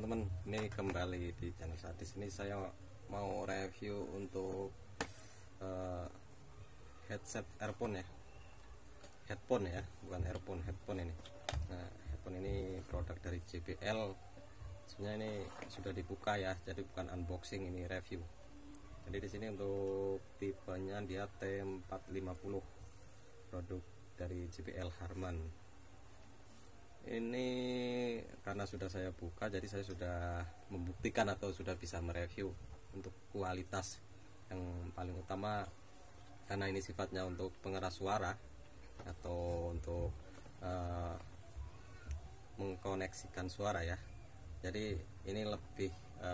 teman-teman, ini kembali di channel saya. Di sini saya mau review untuk headset earphone ya, headphone ya, bukan earphone, headphone ini. Nah, headphone ini produk dari JBL. Sebenarnya ini sudah dibuka ya, jadi bukan unboxing, ini review. Jadi di sini untuk tipenya dia T450, produk dari JBL Harman. Ini karena sudah saya buka, jadi saya sudah membuktikan atau sudah bisa mereview untuk kualitas. Yang paling utama karena ini sifatnya untuk pengeras suara atau untuk mengkoneksikan suara ya. Jadi ini lebih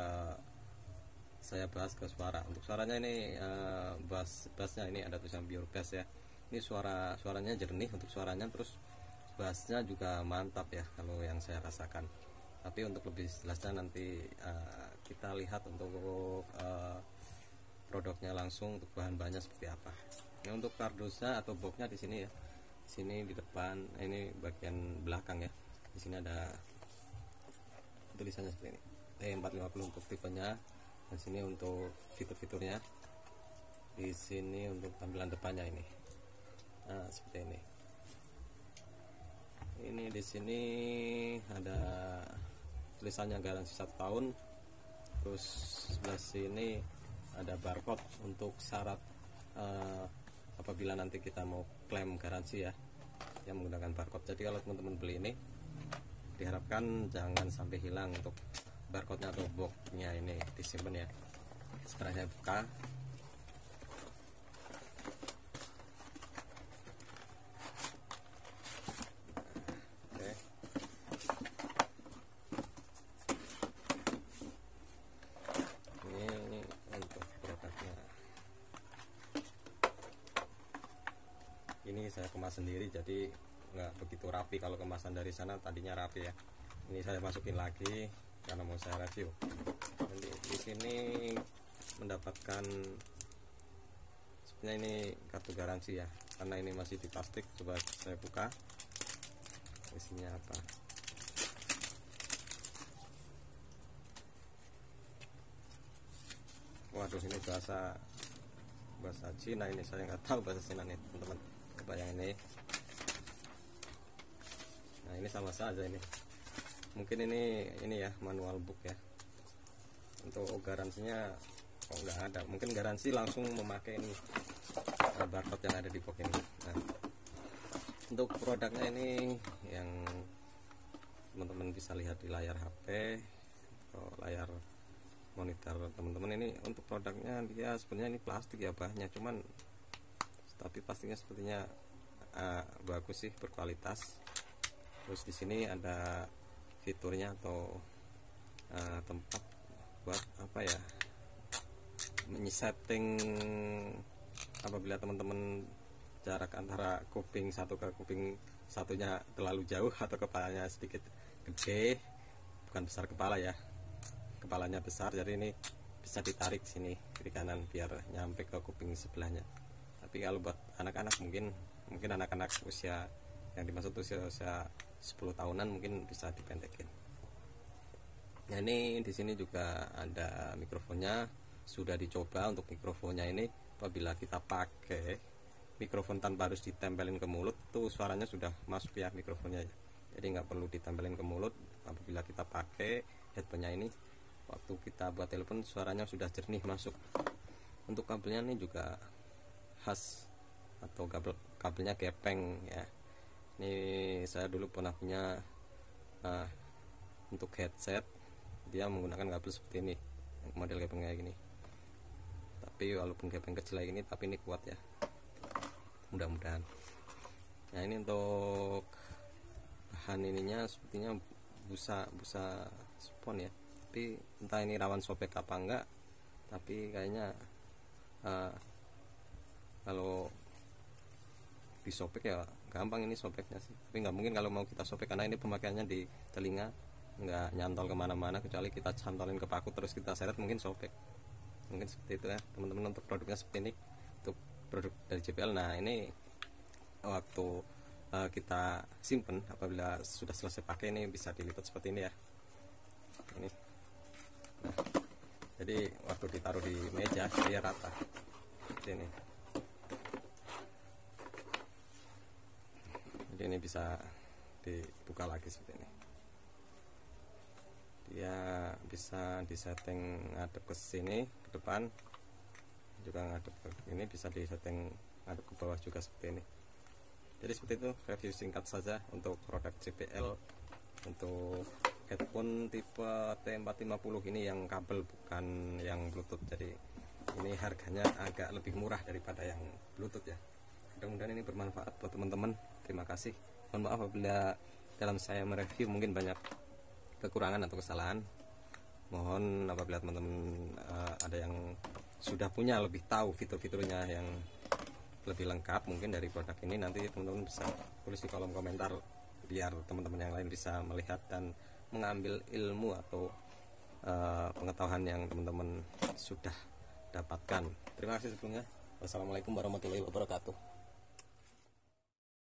saya bahas ke suara. Untuk suaranya ini bassnya ini ada tulisan pure bass ya. Ini suaranya jernih untuk suaranya, terus bassnya juga mantap ya kalau yang saya rasakan. Tapi untuk lebih jelasnya nanti kita lihat untuk produknya langsung, untuk bahan-bahannya seperti apa. Ini untuk kardusnya atau boxnya di sini ya. Di sini di depan, ini bagian belakang ya. Di sini ada tulisannya seperti ini. T450 untuk tipenya. Di sini untuk fitur-fiturnya. Di sini untuk tampilan depannya ini. Nah, seperti ini. Ini di sini ada tulisannya garansi 1 tahun. Terus sebelah sini ada barcode untuk syarat apabila nanti kita mau klaim garansi ya, yang menggunakan barcode. Jadi kalau teman-teman beli ini diharapkan jangan sampai hilang untuk barcode-nya atau box-nya, ini disimpan ya. Sekarang saya buka. Ini saya kemas sendiri, jadi nggak begitu rapi. Kalau kemasan dari sana tadinya rapi ya. Ini saya masukin lagi karena mau saya review. Jadi di sini mendapatkan sebenarnya ini kartu garansi ya, karena ini masih di plastik. Coba saya buka isinya apa. Waduh, ini bahasa Cina, ini saya nggak tahu bahasa Cina nih teman-teman. Coba yang ini. Nah, ini sama saja ini. Mungkin ini ya manual book ya. Untuk garansinya nggak ada. Mungkin garansi langsung memakai ini barcode yang ada di box ini. Nah, untuk produknya ini yang teman-teman bisa lihat di layar HP atau layar monitor teman-teman. Ini untuk produknya dia sebenarnya ini plastik ya bahannya, cuman tapi plastiknya sepertinya bagus sih, berkualitas. Terus di sini ada fiturnya atau tempat buat apa ya, menyeting apabila teman-teman jarak antara kuping satu ke kuping satunya terlalu jauh atau kepalanya sedikit gede, bukan besar kepala ya, kepalanya besar, jadi ini bisa ditarik sini kiri kanan biar nyampe ke kuping sebelahnya. Tapi kalau buat anak-anak mungkin anak-anak usia yang dimaksud usia 10 tahunan mungkin bisa dipendekin. Nah, ini di sini juga ada mikrofonnya, sudah dicoba. Untuk mikrofonnya ini apabila kita pakai mikrofon tanpa harus ditempelin ke mulut, tuh suaranya sudah masuk ya mikrofonnya. Jadi nggak perlu ditempelin ke mulut. Apabila kita pakai headphone-nya ini, waktu kita buat telepon suaranya sudah jernih masuk. Untuk kabelnya ini juga khas atau kabelnya gepeng ya. Ini saya dulu pernah punya untuk headset, dia menggunakan kabel seperti ini, model gepeng kayak gini. Tapi walaupun gepeng kecil kayak gini, tapi ini kuat ya, mudah-mudahan. Nah, ini untuk bahan ininya sepertinya busa spon ya, tapi entah ini rawan sobek apa enggak. Tapi kayaknya kalau disobek ya gampang ini sobeknya sih, tapi nggak mungkin kalau mau kita sobek karena ini pemakaiannya di telinga, nggak nyantol kemana-mana, kecuali kita cantolin ke paku terus kita seret mungkin sobek. Mungkin seperti itu ya teman-teman. Untuk produknya seperti ini, untuk produk dari JBL. Nah, ini waktu kita simpen, apabila sudah selesai pakai ini bisa dilipat seperti ini ya. Ini Nah, jadi waktu ditaruh di meja dia rata seperti ini. Jadi ini bisa dibuka lagi seperti ini. Dia bisa disetting ngadep ke sini ke depan, juga ngadep ke ini, bisa disetting ngadep ke bawah juga seperti ini. Jadi seperti itu review singkat saja untuk produk JBL untuk headphone tipe T450 ini, yang kabel bukan yang Bluetooth. Jadi ini harganya agak lebih murah daripada yang Bluetooth ya. Mudah-mudahan ini bermanfaat buat teman-teman. Terima kasih. Mohon maaf apabila dalam saya mereview mungkin banyak kekurangan atau kesalahan. Mohon apabila teman-teman ada yang sudah punya, lebih tahu fitur-fiturnya yang lebih lengkap mungkin dari produk ini, nanti teman-teman bisa tulis di kolom komentar biar teman-teman yang lain bisa melihat dan mengambil ilmu atau pengetahuan yang teman-teman sudah dapatkan. Terima kasih sebelumnya. Wassalamualaikum warahmatullahi wabarakatuh.